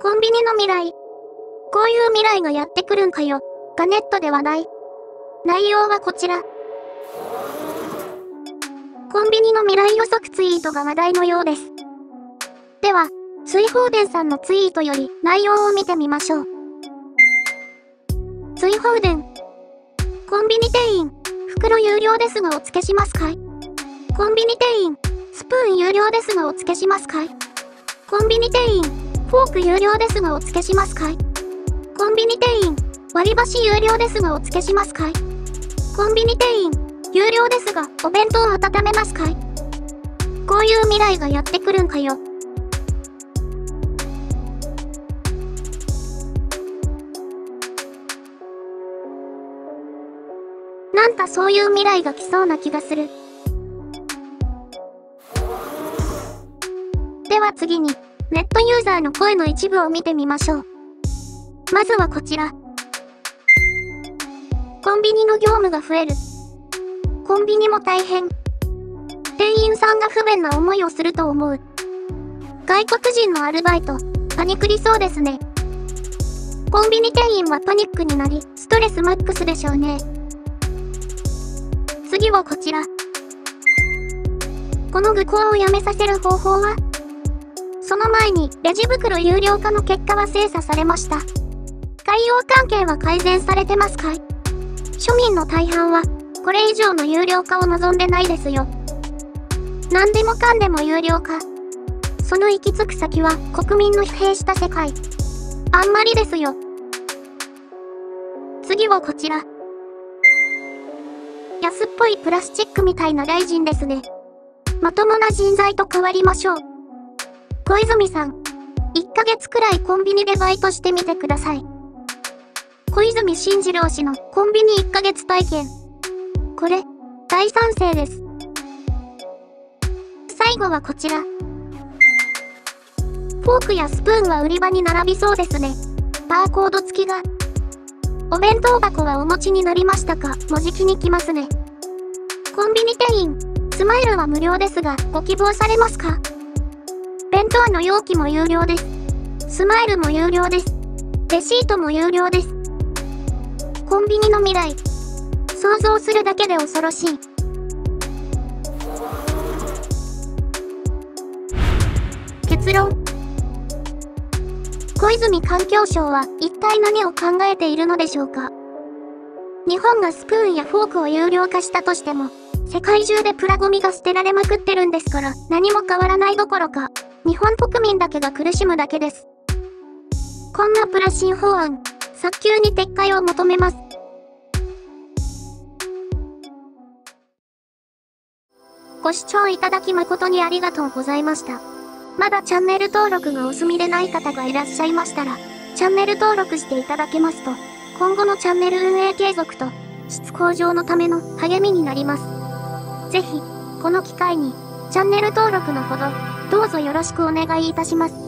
コンビニの未来。こういう未来がやってくるんかよ。がネットで話題。内容はこちら。コンビニの未来予測ツイートが話題のようです。では、追放電さんのツイートより内容を見てみましょう。追放電。コンビニ店員、袋有料ですがお付けしますかい？コンビニ店員、スプーン有料ですがお付けしますかい？コンビニ店員、フォーク有料ですがお付けしますかい？コンビニ店員、割り箸有料ですがお付けしますかい？コンビニ店員、有料ですがお弁当温めますかい？こういう未来がやってくるんかよ。なんかそういう未来が来そうな気がする。では次に、ネットユーザーの声の一部を見てみましょう。まずはこちら。コンビニの業務が増える。コンビニも大変。店員さんが不便な思いをすると思う。外国人のアルバイト、パニクりそうですね。コンビニ店員はパニックになり、ストレスマックスでしょうね。次はこちら。この愚行をやめさせる方法は？その前に、レジ袋有料化の結果は精査されました。海洋関係は改善されてますかい？庶民の大半は、これ以上の有料化を望んでないですよ。何でもかんでも有料化。その行き着く先は、国民の疲弊した世界。あんまりですよ。次はこちら。安っぽいプラスチックみたいな大臣ですね。まともな人材と変わりましょう。小泉さん、1ヶ月くらいコンビニでバイトしてみてください。小泉進次郎氏のコンビニ1ヶ月体験。これ、大賛成です。最後はこちら。フォークやスプーンは売り場に並びそうですね。バーコード付きが。お弁当箱はお持ちになりましたか？もじきに来ますね。コンビニ店員、スマイルは無料ですが、ご希望されますか？弁当の容器も有料です。スマイルも有料です。レシートも有料です。コンビニの未来。想像するだけで恐ろしい。結論。小泉環境省は一体何を考えているのでしょうか。日本がスプーンやフォークを有料化したとしても、世界中でプラゴミが捨てられまくってるんですから何も変わらないどころか、日本国民だけが苦しむだけです。こんなプラ新法案、早急に撤回を求めます。ご視聴いただき誠にありがとうございました。まだチャンネル登録がお済みでない方がいらっしゃいましたら、チャンネル登録していただけますと、今後のチャンネル運営継続と、質向上のための励みになります。ぜひ、この機会に、チャンネル登録のほど、どうぞよろしくお願いいたします。